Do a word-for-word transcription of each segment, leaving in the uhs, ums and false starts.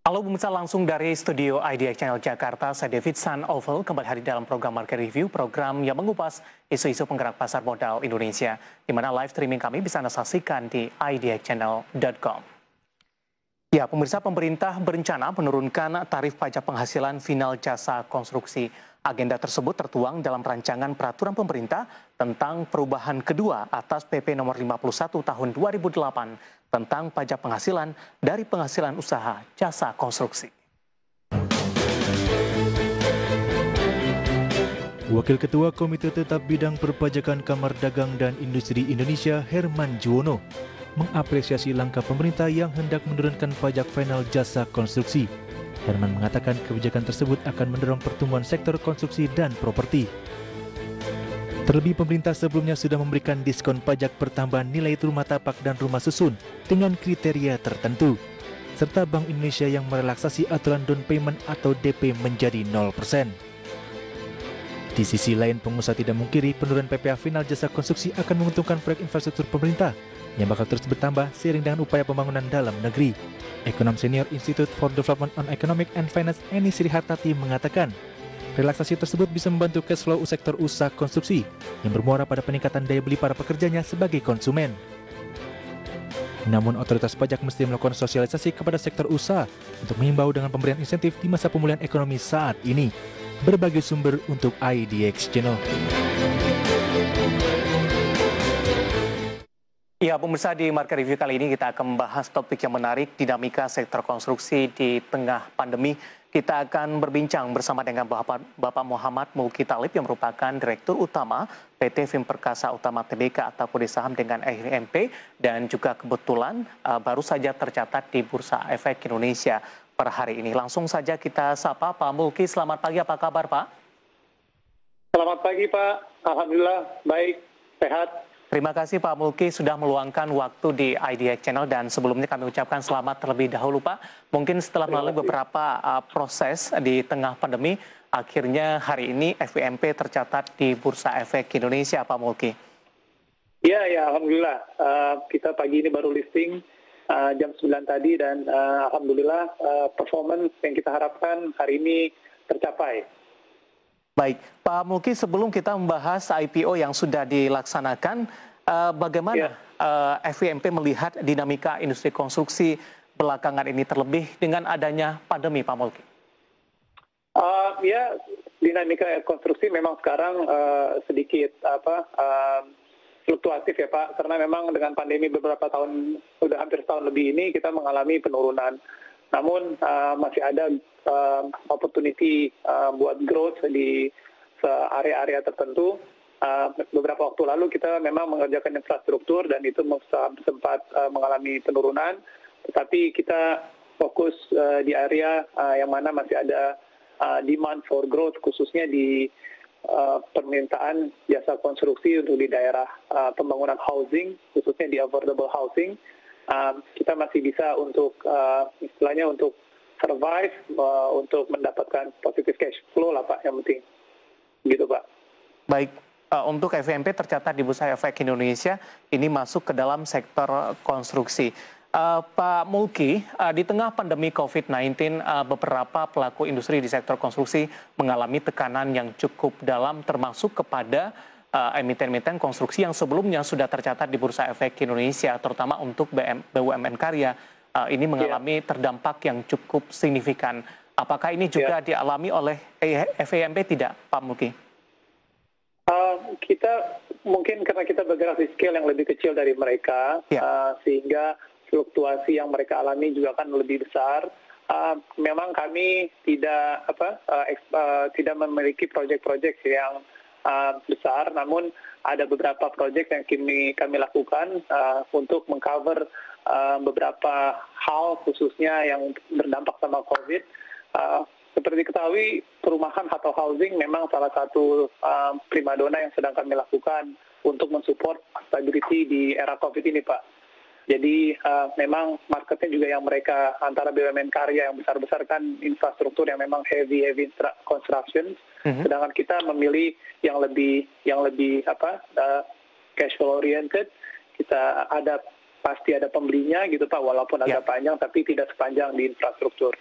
Halo pemirsa, langsung dari studio I D X Channel Jakarta, saya David San Oval kembali hadir dalam program Market Review, program yang mengupas isu-isu penggerak pasar modal Indonesia, di mana live streaming kami bisa Anda saksikan di i d x channel dot com. Ya, pemirsa, pemerintah berencana menurunkan tarif pajak penghasilan final jasa konstruksi. Agenda tersebut tertuang dalam rancangan peraturan pemerintah tentang perubahan kedua atas P P nomor lima puluh satu tahun dua ribu delapan tentang pajak penghasilan dari penghasilan usaha jasa konstruksi. Wakil Ketua Komite Tetap Bidang Perpajakan Kamar Dagang dan Industri Indonesia, Herman Juwono, mengapresiasi langkah pemerintah yang hendak menurunkan pajak final jasa konstruksi. Herman mengatakan kebijakan tersebut akan mendorong pertumbuhan sektor konstruksi dan properti. Terlebih pemerintah sebelumnya sudah memberikan diskon pajak pertambahan nilai rumah tapak dan rumah susun dengan kriteria tertentu, serta Bank Indonesia yang merelaksasi aturan down payment atau D P menjadi nol persen. Di sisi lain, pengusaha tidak mungkiri penurunan P P H final jasa konstruksi akan menguntungkan proyek infrastruktur pemerintah yang bakal terus bertambah seiring dengan upaya pembangunan dalam negeri. Ekonom senior Institute for Development on Economic and Finance Eni Srihartati mengatakan, relaksasi tersebut bisa membantu cash flow sektor usaha konstruksi yang bermuara pada peningkatan daya beli para pekerjanya sebagai konsumen. Namun otoritas pajak mesti melakukan sosialisasi kepada sektor usaha untuk mengimbau dengan pemberian insentif di masa pemulihan ekonomi saat ini. Berbagai sumber untuk I D X Channel. Ya, pemirsa, di Market Review kali ini kita akan membahas topik yang menarik, dinamika sektor konstruksi di tengah pandemi. Kita akan berbincang bersama dengan Bapak, Bapak Muhammad Mulki Talib yang merupakan Direktur Utama P T Film Perkasa Utama Tbk atau kode saham dengan I M P dan juga kebetulan uh, baru saja tercatat di Bursa Efek Indonesia per hari ini. Langsung saja kita sapa Pak Mulki. Selamat pagi, apa kabar Pak? Selamat pagi Pak, Alhamdulillah baik, sehat. Terima kasih Pak Mulki sudah meluangkan waktu di I D X Channel, dan sebelumnya kami ucapkan selamat terlebih dahulu Pak. Mungkin setelah melalui beberapa uh, proses di tengah pandemi, akhirnya hari ini F Y M P tercatat di Bursa Efek Indonesia Pak Mulki. Iya, ya Alhamdulillah. Uh, kita pagi ini baru listing uh, jam sembilan tadi dan uh, Alhamdulillah uh, performance yang kita harapkan hari ini tercapai. Baik, Pak Mulki, sebelum kita membahas I P O yang sudah dilaksanakan, uh, bagaimana ya. uh, F Y M P melihat dinamika industri konstruksi belakangan ini terlebih dengan adanya pandemi, Pak Mulki? Uh, ya, dinamika konstruksi memang sekarang uh, sedikit apa uh, fluktuatif ya Pak, karena memang dengan pandemi beberapa tahun, sudah hampir setahun lebih ini kita mengalami penurunan. Namun uh, masih ada uh, opportunity uh, buat growth di area-area tertentu. Uh, beberapa waktu lalu kita memang mengerjakan infrastruktur dan itu sempat uh, mengalami penurunan. Tetapi kita fokus uh, di area uh, yang mana masih ada uh, demand for growth, khususnya di uh, permintaan jasa konstruksi untuk di daerah uh, pembangunan housing, khususnya di affordable housing. Uh, kita masih bisa untuk uh, istilahnya untuk survive, uh, untuk mendapatkan positive cash flow lah Pak, yang penting gitu Pak. Baik, uh, untuk F Y M P tercatat di Bursa Efek Indonesia ini masuk ke dalam sektor konstruksi. Uh, Pak Mulki, uh, di tengah pandemi COVID sembilan belas, uh, beberapa pelaku industri di sektor konstruksi mengalami tekanan yang cukup dalam, termasuk kepada Uh, emiten-emiten konstruksi yang sebelumnya sudah tercatat di Bursa Efek Indonesia, terutama untuk B U M N karya, uh, ini mengalami yeah. terdampak yang cukup signifikan. Apakah ini juga yeah. dialami oleh F Y M P tidak, Pak Mulki? Uh, kita mungkin karena kita bergerak di scale yang lebih kecil dari mereka, yeah. uh, sehingga fluktuasi yang mereka alami juga akan lebih besar. Uh, memang kami tidak apa uh, uh, tidak memiliki proyek-proyek yang Uh, besar, namun ada beberapa proyek yang kami kami lakukan uh, untuk mengcover uh, beberapa hal khususnya yang berdampak sama COVID. Uh, seperti diketahui, perumahan atau housing memang salah satu uh, primadona yang sedang kami lakukan untuk mensupport stability di era COVID ini, Pak. Jadi uh, memang marketnya juga yang mereka antara B U M N karya yang besar-besar kan infrastruktur yang memang heavy heavy construction, mm-hmm. sedangkan kita memilih yang lebih yang lebih apa uh, cash flow oriented. Kita ada pasti ada pembelinya gitu Pak, walaupun agak yeah. panjang tapi tidak sepanjang di infrastruktur.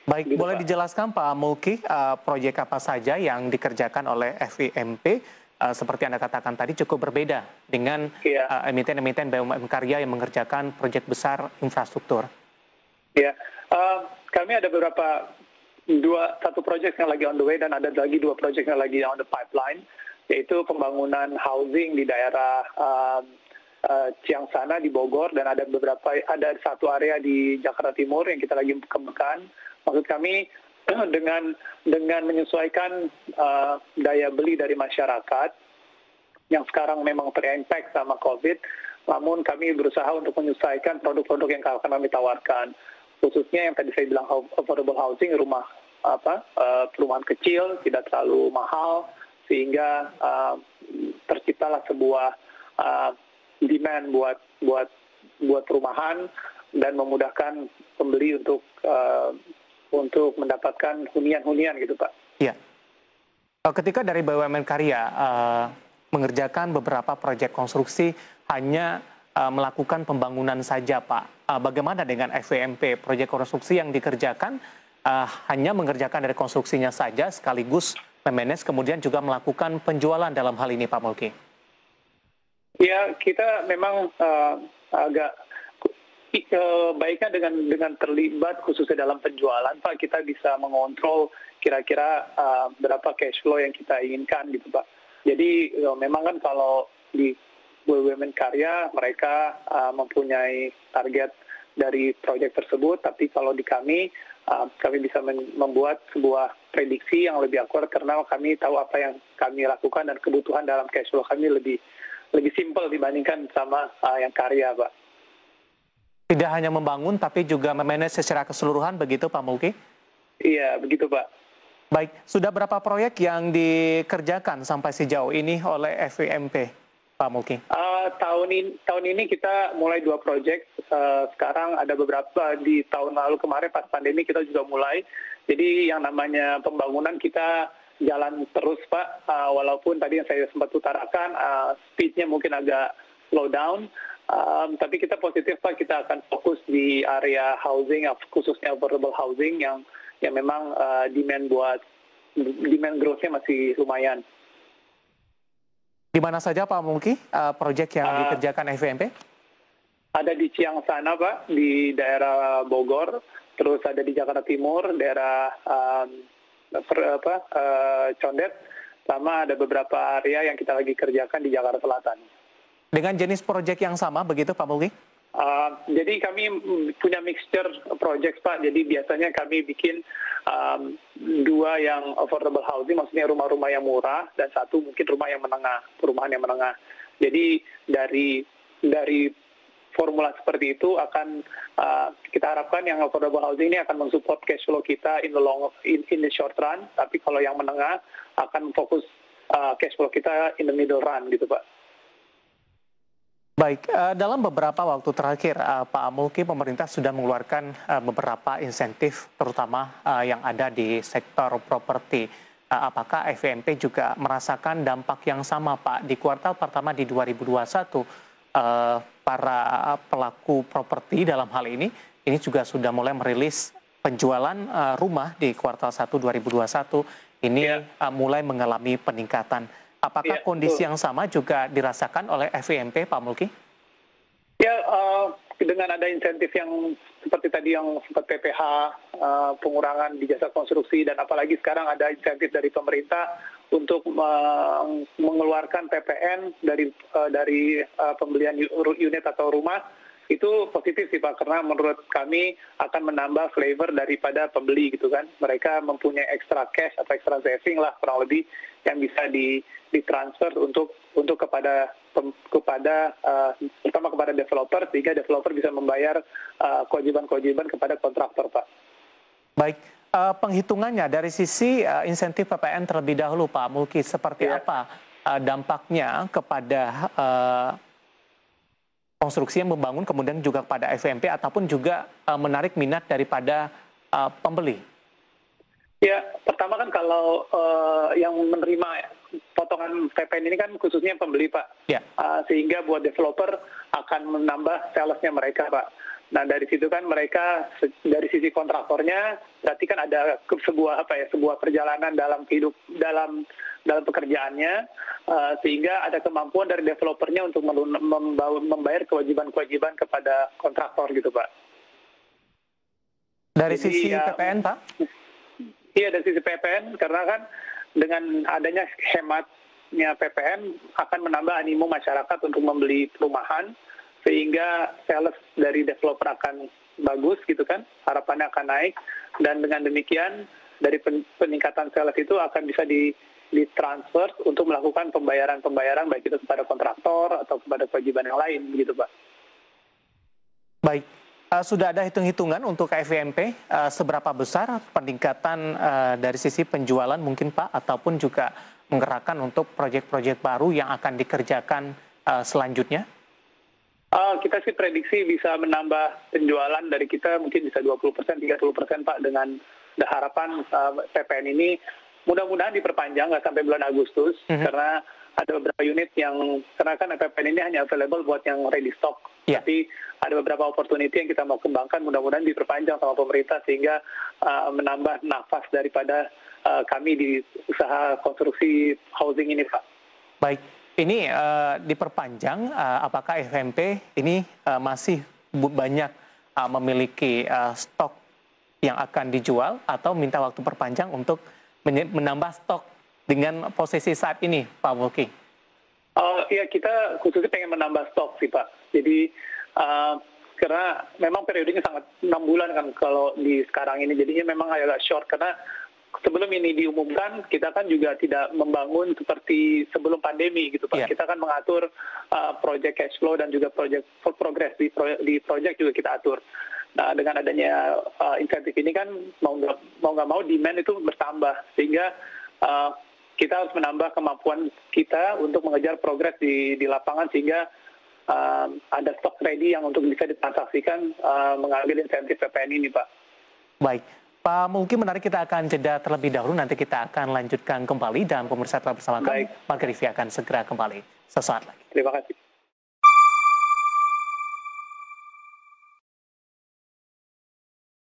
Baik, Gitu, boleh Pak. dijelaskan Pak Mulki, uh, proyek apa saja yang dikerjakan oleh F I M P, uh, seperti Anda katakan tadi cukup berbeda dengan Iya. uh, emiten-emiten B U M N karya yang mengerjakan proyek besar infrastruktur. Ya, uh, kami ada beberapa dua satu proyek yang lagi on the way dan ada lagi dua proyek yang lagi on the pipeline, yaitu pembangunan housing di daerah uh, uh, Ciangsana di Bogor dan ada beberapa ada satu area di Jakarta Timur yang kita lagi kembangkan. Maksud kami dengan dengan menyesuaikan uh, daya beli dari masyarakat yang sekarang memang terimpact sama COVID, namun kami berusaha untuk menyesuaikan produk-produk yang akan kami tawarkan, khususnya yang tadi saya bilang affordable housing, rumah apa uh, perumahan kecil tidak terlalu mahal sehingga uh, terciptalah sebuah uh, demand buat buat buat perumahan dan memudahkan pembeli untuk uh, untuk mendapatkan hunian-hunian gitu, Pak. Iya. Ketika dari B U M N Karya uh, mengerjakan beberapa proyek konstruksi hanya uh, melakukan pembangunan saja, Pak. Uh, bagaimana dengan F I M P? Proyek konstruksi yang dikerjakan uh, hanya mengerjakan dari konstruksinya saja sekaligus memanage kemudian juga melakukan penjualan dalam hal ini, Pak Mulki. Ya, kita memang uh, agak uh, baiknya dengan dengan terlibat khususnya dalam penjualan, Pak, kita bisa mengontrol kira-kira uh, berapa cash flow yang kita inginkan gitu, Pak. Jadi uh, memang kan kalau di B U M N Karya mereka uh, mempunyai target dari proyek tersebut, tapi kalau di kami uh, kami bisa membuat sebuah prediksi yang lebih akurat karena kami tahu apa yang kami lakukan dan kebutuhan dalam cash flow kami lebih lebih simpel dibandingkan sama uh, yang karya, Pak. Tidak hanya membangun, tapi juga memanage secara keseluruhan, begitu Pak Mulki? Iya, begitu Pak. Baik, sudah berapa proyek yang dikerjakan sampai sejauh ini oleh F I M P, Pak Mulki? Uh, tahun ini, tahun ini kita mulai dua proyek. Uh, sekarang ada beberapa di tahun lalu kemarin pas pandemi kita juga mulai. Jadi yang namanya pembangunan kita jalan terus, Pak. Uh, walaupun tadi yang saya sempat utarakan, uh, speed-nya mungkin agak slow down. Um, tapi kita positif, Pak, kita akan fokus di area housing, khususnya affordable housing yang yang memang uh, demand buat demand growth-nya masih lumayan. Di mana saja Pak Mulki uh, proyek yang uh, dikerjakan F I M P? Ada di Ciangsana, Pak, di daerah Bogor, terus ada di Jakarta Timur, daerah um, per, apa, uh, Condet, sama ada beberapa area yang kita lagi kerjakan di Jakarta Selatan. Dengan jenis proyek yang sama, begitu Pak Mulki? Uh, jadi kami punya mixture project, Pak. Jadi biasanya kami bikin um, dua yang affordable housing, maksudnya rumah-rumah yang murah, dan satu mungkin rumah yang menengah, perumahan yang menengah. Jadi dari dari formula seperti itu akan uh, kita harapkan yang affordable housing ini akan mensupport cash flow kita in the long in, in the short run. Tapi kalau yang menengah akan fokus uh, cash flow kita in the middle run, gitu, Pak. Baik, dalam beberapa waktu terakhir, Pak Mulki, pemerintah sudah mengeluarkan beberapa insentif, terutama yang ada di sektor properti. Apakah F I M P juga merasakan dampak yang sama, Pak? Di kuartal pertama di dua ribu dua puluh satu, para pelaku properti dalam hal ini, ini juga sudah mulai merilis penjualan rumah di kuartal satu dua ribu dua puluh satu, ini ya. mulai mengalami peningkatan. Apakah ya, kondisi betul. yang sama juga dirasakan oleh F I M P, Pak Mulki? Ya, uh, dengan ada insentif yang seperti tadi yang sempat P P H, uh, pengurangan di jasa konstruksi, dan apalagi sekarang ada insentif dari pemerintah untuk uh, mengeluarkan P P N dari uh, dari uh, pembelian unit atau rumah, itu positif sih Pak, karena menurut kami akan menambah flavor daripada pembeli gitu kan. Mereka mempunyai extra cash atau extra saving lah kurang lebih yang bisa di ditransfer untuk untuk kepada kepada uh, terutama kepada developer, sehingga developer bisa membayar uh, kewajiban-kewajiban kepada kontraktor, Pak. Baik, uh, penghitungannya dari sisi uh, insentif P P N terlebih dahulu, Pak Mulki, seperti ya. apa uh, dampaknya kepada uh, konstruksi yang membangun, kemudian juga kepada F I M P ataupun juga uh, menarik minat daripada uh, pembeli? Ya, pertama kan kalau uh, yang menerima potongan P P N ini kan khususnya pembeli, Pak. Ya. Uh, sehingga buat developer akan menambah salesnya mereka, Pak. Nah dari situ kan mereka dari sisi kontraktornya berarti kan ada sebuah apa ya sebuah perjalanan dalam hidup dalam dalam pekerjaannya uh, sehingga ada kemampuan dari developernya untuk membayar kewajiban-kewajiban kepada kontraktor gitu Pak. Dari Jadi, sisi ya, P P N Pak? Iya dari sisi P P N karena kan dengan adanya hematnya P P N akan menambah animo masyarakat untuk membeli perumahan. Sehingga sales dari developer akan bagus gitu kan, harapannya akan naik, dan dengan demikian dari peningkatan sales itu akan bisa di ditransfer untuk melakukan pembayaran-pembayaran baik itu kepada kontraktor atau kepada kewajiban yang lain gitu Pak. Baik, uh, sudah ada hitung-hitungan untuk K F W M P uh, seberapa besar peningkatan uh, dari sisi penjualan mungkin Pak, ataupun juga menggerakkan untuk proyek-proyek baru yang akan dikerjakan uh, selanjutnya? Uh, kita sih prediksi bisa menambah penjualan dari kita mungkin bisa dua puluh persen, tiga puluh persen Pak, dengan harapan uh, P P N ini mudah-mudahan diperpanjang nggak sampai bulan Agustus, mm-hmm. karena ada beberapa unit yang, karena kan P P N ini hanya available buat yang ready stock, yeah. Tapi ada beberapa opportunity yang kita mau kembangkan, mudah-mudahan diperpanjang sama pemerintah sehingga uh, menambah nafas daripada uh, kami di usaha konstruksi housing ini Pak. Baik. Ini uh, diperpanjang, uh, apakah F M P ini uh, masih banyak uh, memiliki uh, stok yang akan dijual atau minta waktu perpanjang untuk menambah stok dengan posisi saat ini, Pak Mulki? Uh, ya kita khususnya pengen menambah stok sih Pak. Jadi uh, karena memang periodenya sangat enam bulan kan kalau di sekarang ini, jadinya memang agak short karena sebelum ini diumumkan, kita kan juga tidak membangun seperti sebelum pandemi gitu Pak. Yeah. Kita kan mengatur uh, project cash flow dan juga project progress di, pro, di project juga kita atur. Nah dengan adanya uh, insentif ini kan mau nggak mau nggak mau demand itu bertambah sehingga uh, kita harus menambah kemampuan kita untuk mengejar progres di di lapangan sehingga uh, ada stok ready yang untuk bisa ditransaksikan uh, mengambil insentif P P N ini Pak. Baik. Pak mungkin menarik, kita akan jeda terlebih dahulu, nanti kita akan lanjutkan kembali dan pemirsa telah bersama kami. Marga Rivi akan segera kembali sesaat lagi. Terima kasih.